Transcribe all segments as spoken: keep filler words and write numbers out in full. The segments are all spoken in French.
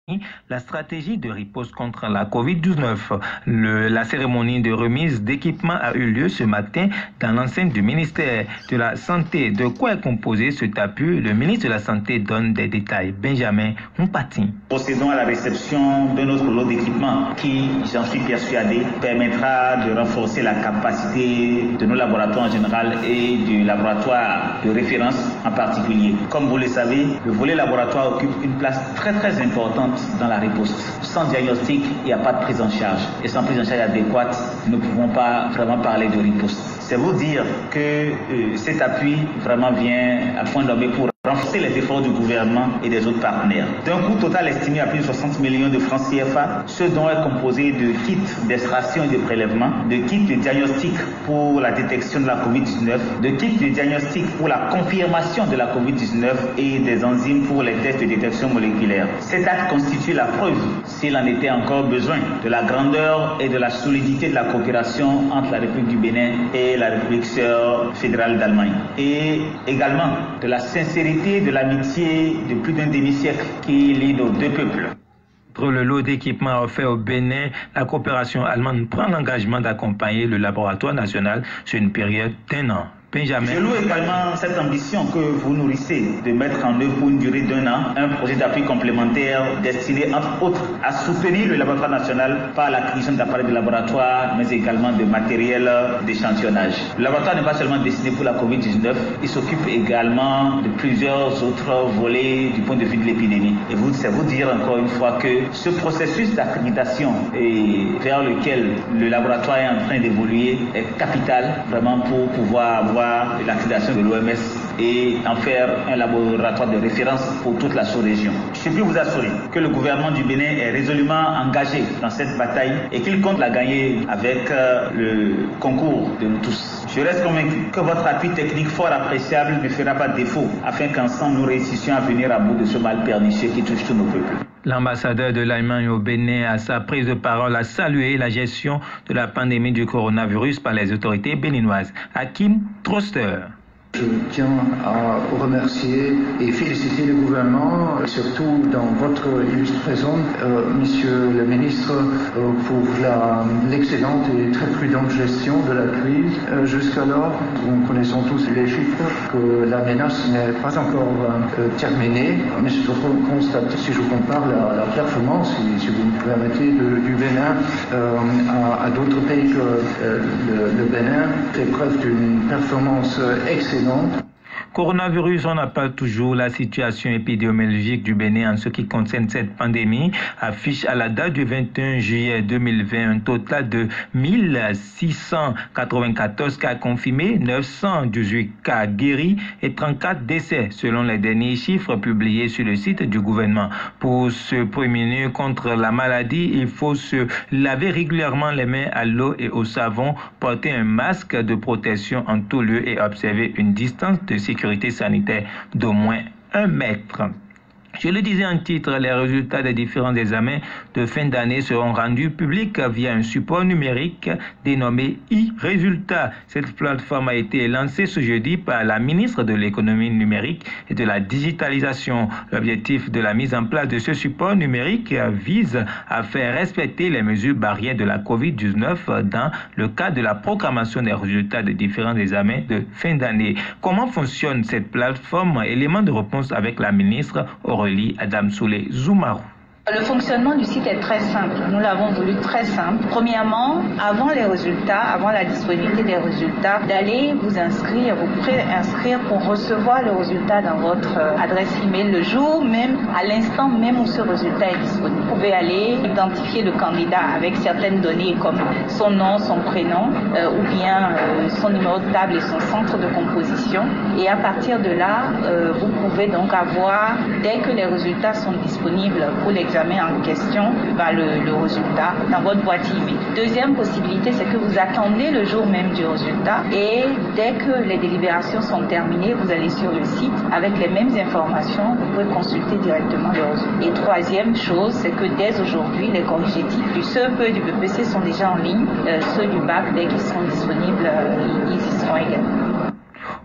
La stratégie de riposte contre la covid dix-neuf. Le, la cérémonie de remise d'équipements a eu lieu ce matin dans l'enceinte du ministère de la Santé. De quoi est composé cet appui? Le ministre de la Santé donne des détails. Benjamin Mpati. Procédons à la réception de notre lot d'équipements qui, j'en suis persuadé, permettra de renforcer la capacité de nos laboratoires en général et du laboratoire de référence en particulier. Comme vous le savez, le volet laboratoire occupe une place très très importante dans la riposte. Sans diagnostic, il n'y a pas de prise en charge. Et sans prise en charge adéquate, nous ne pouvons pas vraiment parler de riposte. C'est vous dire que euh, cet appui vraiment vient à point nommé pour renforcer les efforts du gouvernement et des autres partenaires. D'un coût total estimé à plus de soixante millions de francs C F A, ce dont est composé de kits d'extraction et de prélèvement, de kits de diagnostic pour la détection de la covid dix-neuf, de kits de diagnostic pour la confirmation de la covid dix-neuf et des enzymes pour les tests de détection moléculaire. Cet acte constitue la preuve, s'il en était encore besoin, de la grandeur et de la solidité de la coopération entre la République du Bénin et la République sœur fédérale d'Allemagne. Et également de la sincérité de l'amitié de plus d'un demi-siècle qui lie nos deux peuples. Pour le lot d'équipements offert au Bénin, la coopération allemande prend l'engagement d'accompagner le laboratoire national sur une période d'un an. Benjamin. Je loue également cette ambition que vous nourrissez de mettre en œuvre pour une durée d'un an un projet d'appui complémentaire destiné entre autres à soutenir le laboratoire national par l'acquisition d'appareils de laboratoire mais également de matériel d'échantillonnage. Le laboratoire n'est pas seulement destiné pour la covid dix-neuf, il s'occupe également de plusieurs autres volets du point de vue de l'épidémie. Et vous, c'est vous dire encore une fois que ce processus d'accréditation vers lequel le laboratoire est en train d'évoluer est capital vraiment pour pouvoir avoir l'accréditation de l'O M S et en faire un laboratoire de référence pour toute la sous-région. Je peux vous assurer que le gouvernement du Bénin est résolument engagé dans cette bataille et qu'il compte la gagner avec euh, le concours de nous tous. Je reste convaincu que votre appui technique fort appréciable ne fera pas défaut afin qu'ensemble nous réussissions à venir à bout de ce mal pernicieux qui touche tous nos peuples. L'ambassadeur de l'Allemagne au Bénin, à sa prise de parole, a salué la gestion de la pandémie du coronavirus par les autorités béninoises. Hakim Troster. Je tiens à remercier et féliciter le gouvernement, surtout dans votre illustre présence, euh, Monsieur le ministre, euh, pour l'excellente et très prudente gestion de la crise. Euh, Jusqu'alors, nous connaissons tous les chiffres que la menace n'est pas encore euh, terminée, mais je constate, si je compare la, la performance, si, si vous me permettez, de, du Bénin euh, à, à d'autres pays que euh, le, le Bénin, fait preuve d'une performance excellente. Coronavirus, on n'a pas toujours la situation épidémiologique du Bénin en ce qui concerne cette pandémie. Affiche à la date du vingt et un juillet deux mille vingt un total de mille six cent quatre-vingt-quatorze cas confirmés, neuf cent dix-huit cas guéris et trente-quatre décès selon les derniers chiffres publiés sur le site du gouvernement. Pour se prémunir contre la maladie, il faut se laver régulièrement les mains à l'eau et au savon, porter un masque de protection en tout lieu et observer une distance de sécurité sanitaire d'au moins un mètre. Je le disais en titre, les résultats des différents examens de fin d'année seront rendus publics via un support numérique dénommé e-Résultats. Cette plateforme a été lancée ce jeudi par la ministre de l'économie numérique et de la digitalisation. L'objectif de la mise en place de ce support numérique vise à faire respecter les mesures barrières de la covid dix-neuf dans le cadre de la programmation des résultats des différents examens de fin d'année. Comment fonctionne cette plateforme? Élément de réponse avec la ministre Aurélie Adamsoulé Zoumarou. Le fonctionnement du site est très simple. Nous l'avons voulu très simple. Premièrement, avant les résultats, avant la disponibilité des résultats, d'aller vous inscrire, vous pré-inscrire pour recevoir le résultat dans votre adresse email le jour même, à l'instant même où ce résultat est disponible. Vous pouvez aller identifier le candidat avec certaines données comme son nom, son prénom, euh, ou bien euh, son numéro de table et son centre de composition. Et à partir de là, euh, vous pouvez donc avoir, dès que les résultats sont disponibles pour l'examen en question, bah, le, le résultat dans votre boîte email. Deuxième possibilité, c'est que vous attendez le jour même du résultat et dès que les délibérations sont terminées, vous allez sur le site avec les mêmes informations, vous pouvez consulter directement le résultat. Et troisième chose, c'est que dès aujourd'hui, les corrigétifs du C E P et du B P C sont déjà en ligne. Euh, ceux du bac, dès qu'ils seront disponibles, euh, ils y seront également.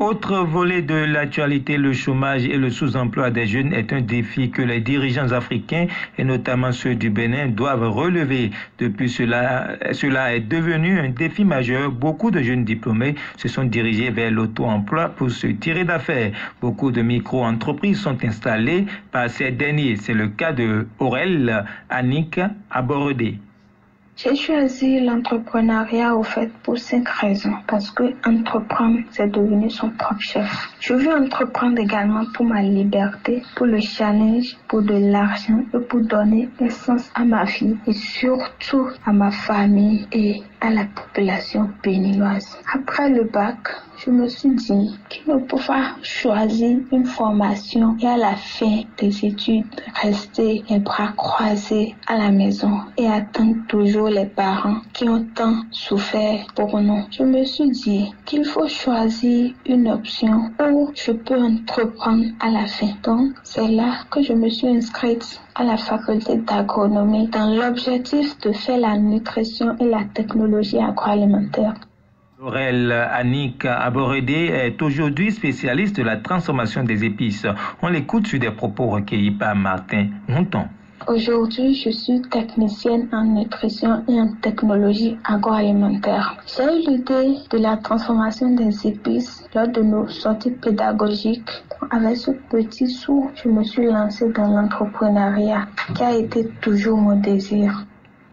Autre volet de l'actualité, le chômage et le sous-emploi des jeunes est un défi que les dirigeants africains et notamment ceux du Bénin doivent relever. Depuis cela, cela est devenu un défi majeur. Beaucoup de jeunes diplômés se sont dirigés vers l'auto-emploi pour se tirer d'affaires. Beaucoup de micro-entreprises sont installées par ces derniers. C'est le cas de Aurel Annick Aborode. J'ai choisi l'entrepreneuriat au fait pour cinq raisons. Parce que entreprendre, c'est devenir son propre chef. Je veux entreprendre également pour ma liberté, pour le challenge, pour de l'argent et pour donner essence à ma vie et surtout à ma famille et à la population béninoise. Après le bac, je me suis dit qu'il ne faut pas choisir une formation et à la fin des études rester les bras croisés à la maison et attendre toujours les parents qui ont tant souffert pour nous. Je me suis dit qu'il faut choisir une option où je peux entreprendre à la fin. Donc, c'est là que je me suis inscrite à la faculté d'agronomie dans l'objectif de faire la nutrition et la technologie agroalimentaire. Aurel Annick Aborode est aujourd'hui spécialiste de la transformation des épices. On l'écoute sur des propos recueillis par Martin Monton. Aujourd'hui, je suis technicienne en nutrition et en technologie agroalimentaire. J'ai eu l'idée de la transformation des épices lors de nos sorties pédagogiques. Avec ce petit sou, je me suis lancée dans l'entrepreneuriat qui a été toujours mon désir.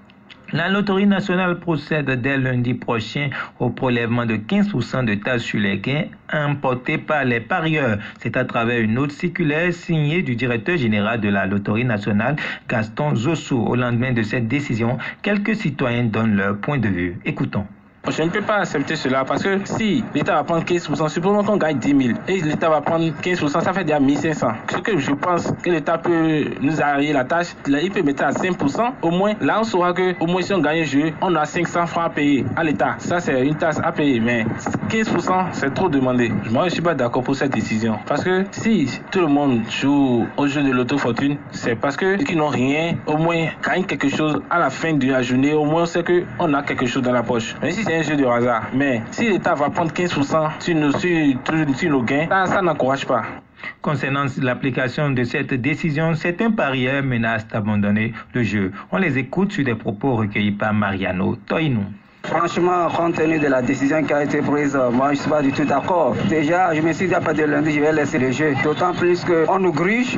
La Loterie nationale procède dès lundi prochain au prélèvement de quinze pour cent de taxes sur les gains importés par les parieurs. C'est à travers une note circulaire signée du directeur général de la Loterie nationale, Gaston Zosso. Au lendemain de cette décision, quelques citoyens donnent leur point de vue. Écoutons. Je ne peux pas accepter cela parce que si l'État va prendre quinze pour cent, supposons qu'on gagne dix mille et l'État va prendre quinze pour cent, ça fait déjà mille cinq cents. Ce que je pense que l'État peut nous arranger la tâche, il peut mettre à cinq pour cent. Au moins, là on saura que au moins si on gagne un jeu, on a cinq cents francs à payer à l'État. Ça c'est une taxe à payer, mais quinze pour cent c'est trop demandé. Moi je ne suis pas d'accord pour cette décision. Parce que si tout le monde joue au jeu de l'auto-fortune, c'est parce que ceux qui n'ont rien, au moins gagnent quelque chose à la fin de la journée. Au moins on sait qu'on a quelque chose dans la poche. Mais si c'est un jeu de hasard. Mais si l'État va prendre quinze pour cent sur nos, sur, sur nos gains, ça, ça n'encourage pas. Concernant l'application de cette décision, certains parieurs menacent d'abandonner le jeu. On les écoute sur des propos recueillis par Mariano Toinou. Franchement, compte tenu de la décision qui a été prise, moi je ne suis pas du tout d'accord. Déjà, je me suis dit à partir de lundi, je vais laisser le jeu. D'autant plus qu'on nous gruge.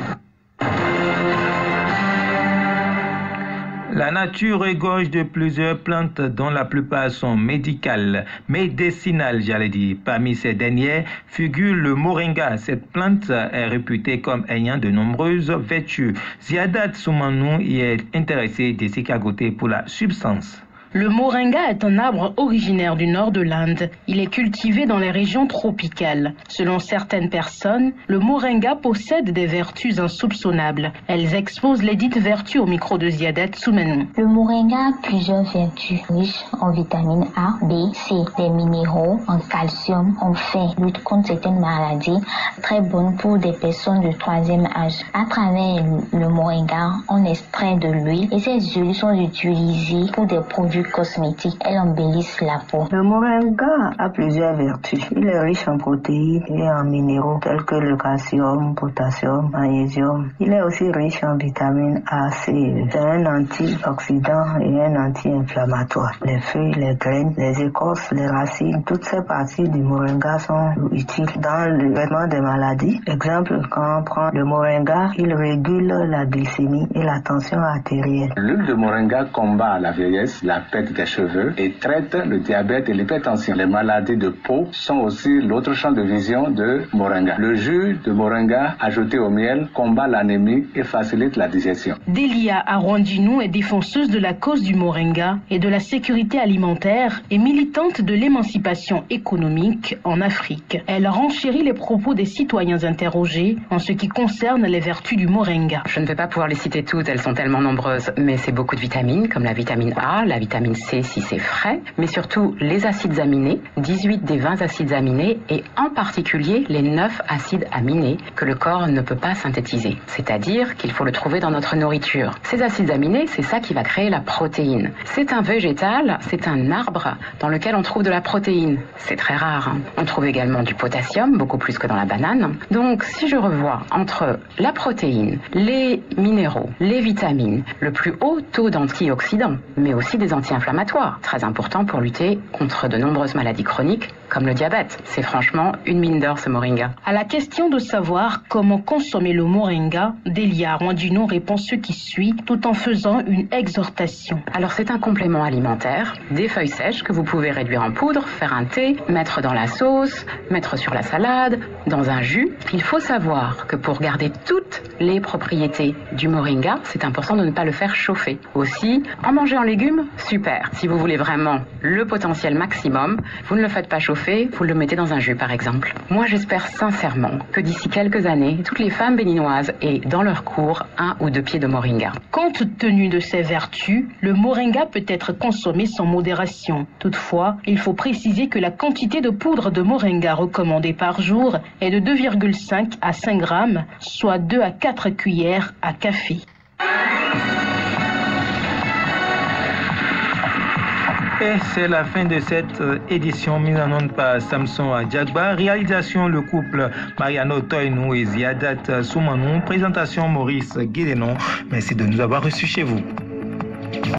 La nature regorge de plusieurs plantes dont la plupart sont médicales, médicinales, j'allais dire. Parmi ces dernières figure le moringa. Cette plante est réputée comme ayant de nombreuses vertus. Ziadat Soumanou y est intéressé de Sikagoté pour la substance. Le moringa est un arbre originaire du nord de l'Inde. Il est cultivé dans les régions tropicales. Selon certaines personnes, le moringa possède des vertus insoupçonnables. Elles exposent les dites vertus au micro de Ziadat Soumanou. Le moringa a plusieurs vertus riches en vitamines A, B, C, des minéraux, en calcium, en fer, lutte contre certaines maladies, très bonne pour des personnes de troisième âge. À travers le moringa, on extrait de l'huile et ces huiles sont utilisées pour des produits cosmétiques. Elles embellissent la peau. Le moringa a plusieurs vertus. Il est riche en protéines et en minéraux tels que le calcium, potassium, magnésium. Il est aussi riche en vitamine A, C. C'est un antioxydant et un anti-inflammatoire. Les feuilles, les graines, les écorces, les racines, toutes ces parties du moringa sont utiles dans le traitement des maladies. Exemple, quand on prend le moringa, il régule la glycémie et la tension artérielle. L'huile de moringa combat la vieillesse, la perte des cheveux et traite le diabète et l'hypertension. Les maladies de peau sont aussi l'autre champ de vision de moringa. Le jus de moringa ajouté au miel combat l'anémie et facilite la digestion. Delia Arwandinou est défenseuse de la cause du moringa et de la sécurité alimentaire et militante de l'émancipation économique en Afrique. Elle renchérit les propos des citoyens interrogés en ce qui concerne les vertus du moringa. Je ne vais pas pouvoir les citer toutes, elles sont tellement nombreuses, mais c'est beaucoup de vitamines comme la vitamine A, la vitamine vitamine C si c'est frais, mais surtout les acides aminés, dix-huit des vingt acides aminés et en particulier les neuf acides aminés que le corps ne peut pas synthétiser. C'est-à-dire qu'il faut le trouver dans notre nourriture. Ces acides aminés, c'est ça qui va créer la protéine. C'est un végétal, c'est un arbre dans lequel on trouve de la protéine. C'est très rare. Hein. On trouve également du potassium, beaucoup plus que dans la banane. Donc si je revois entre la protéine, les minéraux, les vitamines, le plus haut taux d'antioxydants, mais aussi des anti-inflammatoires, très important pour lutter contre de nombreuses maladies chroniques comme le diabète. C'est franchement une mine d'or ce moringa. À la question de savoir comment consommer le moringa, Delia Rwandino répond ce qui suit tout en faisant une exhortation. Alors c'est un complément alimentaire, des feuilles sèches que vous pouvez réduire en poudre, faire un thé, mettre dans la sauce, mettre sur la salade, dans un jus. Il faut savoir que pour garder toutes les propriétés du moringa, c'est important de ne pas le faire chauffer. Aussi, en manger en légumes, super. Si vous voulez vraiment le potentiel maximum, vous ne le faites pas chauffer, vous le mettez dans un jus par exemple. Moi j'espère sincèrement que d'ici quelques années, toutes les femmes béninoises aient dans leur cour un ou deux pieds de moringa. Compte tenu de ses vertus, le moringa peut être consommé sans modération. Toutefois, il faut préciser que la quantité de poudre de moringa recommandée par jour est de deux virgule cinq à cinq grammes, soit deux à quatre cuillères à café. Et c'est la fin de cette édition mise en onde par Samson Adjagba. Réalisation le couple Mariano Toinou et Ziadat Soumanou. Présentation Maurice Guédenon. Merci de nous avoir reçus chez vous.